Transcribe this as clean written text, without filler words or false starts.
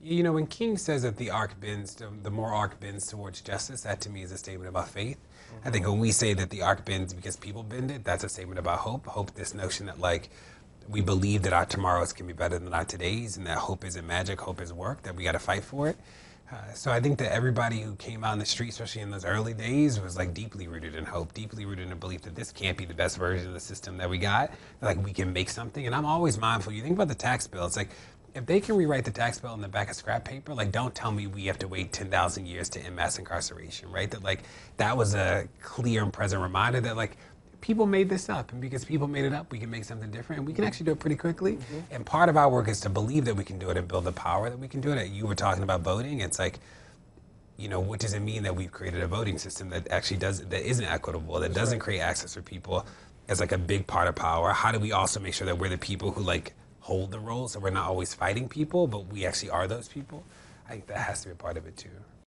You know, when King says that the arc bends, the more arc bends towards justice, that to me is a statement about faith. I think when we say that the arc bends because people bend it, that's a statement about hope. Hope, this notion that like we believe that our tomorrows can be better than our todays, and that hope isn't magic, hope is work, that we got to fight for it. So I think that everybody who came out in the street, especially in those early days, was like deeply rooted in hope, deeply rooted in a belief that this can't be the best version of the system that we got. That, like we can make something. And I'm always mindful. You think about the tax bill. It's like if they can rewrite the tax bill in the back of scrap paper, like don't tell me we have to wait 10,000 years to end mass incarceration, right? That like that was a clear and present reminder that like people made this up, and because people made it up, we can make something different, and we can actually do it pretty quickly. And part of our work is to believe that we can do it and build the power that we can do it. You were talking about voting. It's like, you know, what does it mean that we've created a voting system that actually that isn't equitable, that doesn't create access for people as like a big part of power? How do we also make sure that we're the people who like hold the roles, so we're not always fighting people, but we actually are those people? I think that has to be a part of it too.